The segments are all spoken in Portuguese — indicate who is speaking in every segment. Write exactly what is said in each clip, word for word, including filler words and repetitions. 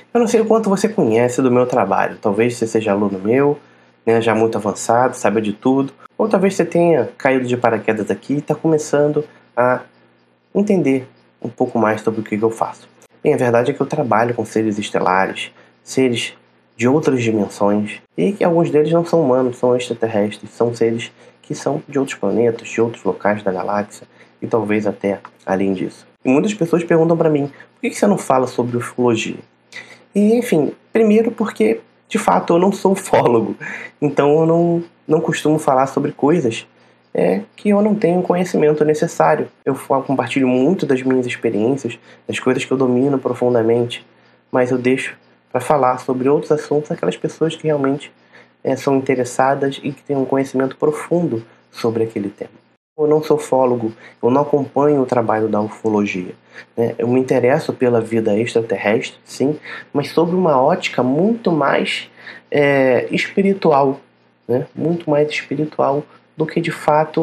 Speaker 1: Eu não sei o quanto você conhece do meu trabalho. Talvez você seja aluno meu, né, já muito avançado, saiba de tudo. Ou talvez você tenha caído de paraquedas aqui e está começando a entender um pouco mais sobre o que eu faço. Bem, a verdade é que eu trabalho com seres estelares, seres de outras dimensões, e que alguns deles não são humanos, são extraterrestres, são seres que são de outros planetas, de outros locais da galáxia, e talvez até além disso. E muitas pessoas perguntam para mim, por que você não fala sobre ufologia? E, enfim, primeiro porque, de fato, eu não sou ufólogo, então eu não, não costumo falar sobre coisas é, que eu não tenho conhecimento necessário. Eu compartilho muito das minhas experiências, das coisas que eu domino profundamente, mas eu deixo para falar sobre outros assuntos aquelas pessoas que realmente é, são interessadas e que têm um conhecimento profundo sobre aquele tema. Eu não sou ufólogo, eu não acompanho o trabalho da ufologia, né? Eu me interesso pela vida extraterrestre, sim, mas sob uma ótica muito mais é, espiritual, né? Muito mais espiritual do que de fato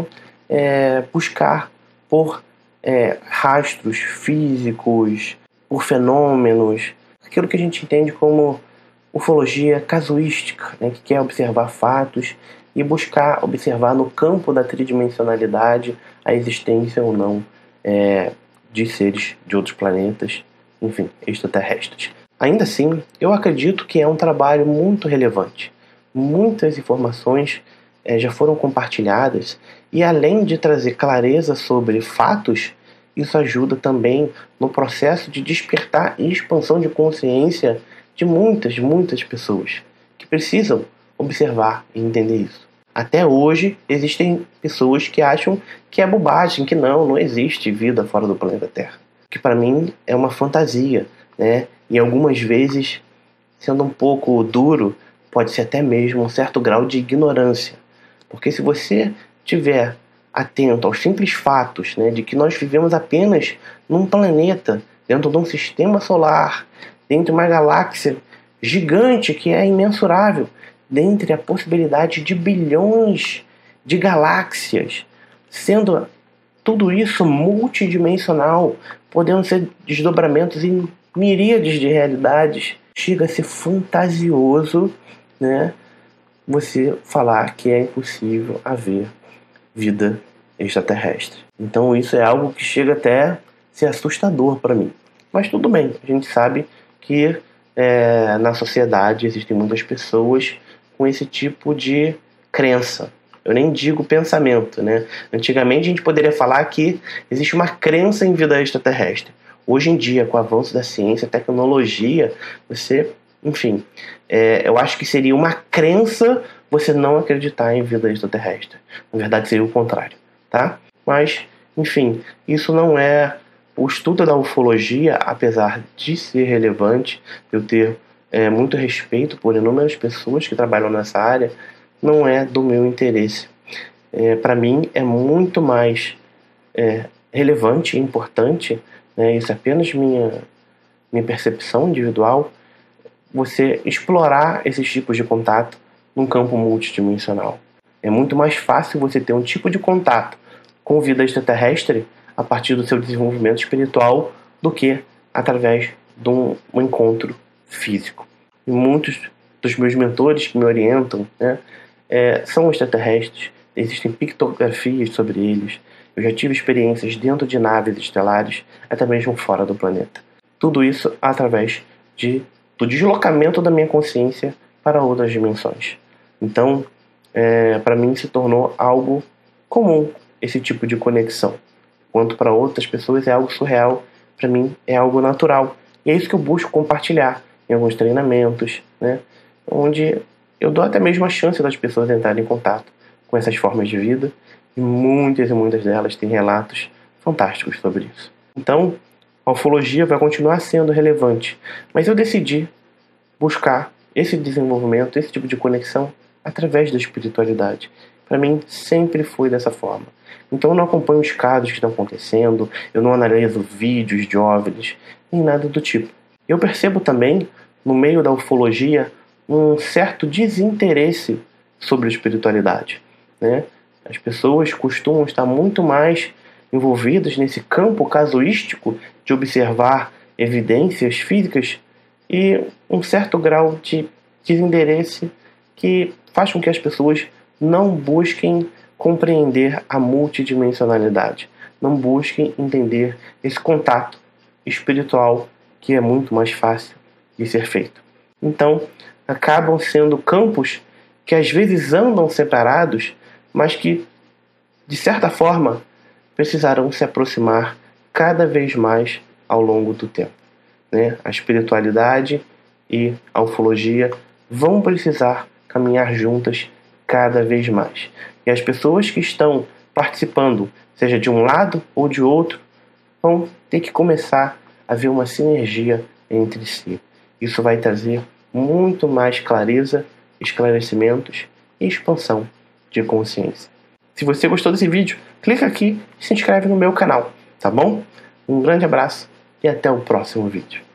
Speaker 1: é, buscar por é, rastros físicos, por fenômenos, aquilo que a gente entende como ufologia casuística, né? Que quer observar fatos e buscar observar no campo da tridimensionalidade a existência ou não é, de seres de outros planetas, enfim, extraterrestres. Ainda assim, eu acredito que é um trabalho muito relevante. Muitas informações é, já foram compartilhadas e, além de trazer clareza sobre fatos, isso ajuda também no processo de despertar e expansão de consciência de muitas, muitas pessoas que precisam observar e entender isso. Até hoje, existem pessoas que acham que é bobagem, que não, não existe vida fora do planeta Terra. Que para mim é uma fantasia, né? E algumas vezes, sendo um pouco duro, pode ser até mesmo um certo grau de ignorância. Porque se você estiver atento aos simples fatos, né, de que nós vivemos apenas num planeta, dentro de um sistema solar, dentro de uma galáxia gigante que é imensurável, dentre a possibilidade de bilhões de galáxias, sendo tudo isso multidimensional, podendo ser desdobramentos em miríades de realidades, chega a ser fantasioso, né, você falar que é impossível haver vida extraterrestre. Então isso é algo que chega até a ser assustador para mim. Mas tudo bem, a gente sabe que é, na sociedade existem muitas pessoas com esse tipo de crença. Eu nem digo pensamento, né? Antigamente a gente poderia falar que existe uma crença em vida extraterrestre. Hoje em dia, com o avanço da ciência, tecnologia, você, enfim, é, eu acho que seria uma crença você não acreditar em vida extraterrestre. Na verdade, seria o contrário, tá? Mas, enfim, isso não é o estudo da ufologia, apesar de ser relevante, eu ter é, muito respeito por inúmeras pessoas que trabalham nessa área, não é do meu interesse. É, para mim é muito mais é, relevante e importante, né, isso é apenas minha, minha percepção individual, você explorar esses tipos de contato num campo multidimensional. É muito mais fácil você ter um tipo de contato com vida extraterrestre a partir do seu desenvolvimento espiritual do que através de um, um encontro físico. E muitos dos meus mentores que me orientam, né, é, são extraterrestres. Existem pictografias sobre eles. Eu já tive experiências dentro de naves estelares, até mesmo fora do planeta. Tudo isso através de, do deslocamento da minha consciência para outras dimensões. Então, é, para mim se tornou algo comum esse tipo de conexão. Quanto para outras pessoas é algo surreal, para mim é algo natural. E é isso que eu busco compartilhar em alguns treinamentos, né, onde eu dou até mesmo a chance das pessoas entrarem em contato com essas formas de vida, e muitas e muitas delas têm relatos fantásticos sobre isso. Então, a ufologia vai continuar sendo relevante, mas eu decidi buscar esse desenvolvimento, esse tipo de conexão, através da espiritualidade. Para mim, sempre foi dessa forma. Então, eu não acompanho os casos que estão acontecendo, eu não analiso vídeos de OVNIs, nem nada do tipo. Eu percebo também, no meio da ufologia, um certo desinteresse sobre a espiritualidade, né? As pessoas costumam estar muito mais envolvidas nesse campo casuístico de observar evidências físicas e um certo grau de desinteresse que faz com que as pessoas não busquem compreender a multidimensionalidade, não busquem entender esse contato espiritual que é muito mais fácil de ser feito. Então, acabam sendo campos que às vezes andam separados, mas que, de certa forma, precisarão se aproximar cada vez mais ao longo do tempo, né? A espiritualidade e a ufologia vão precisar caminhar juntas cada vez mais. E as pessoas que estão participando, seja de um lado ou de outro, vão ter que começar a ver uma sinergia entre si. Isso vai trazer muito mais clareza, esclarecimentos e expansão de consciência. Se você gostou desse vídeo, clica aqui e se inscreve no meu canal, tá bom? Um grande abraço e até o próximo vídeo.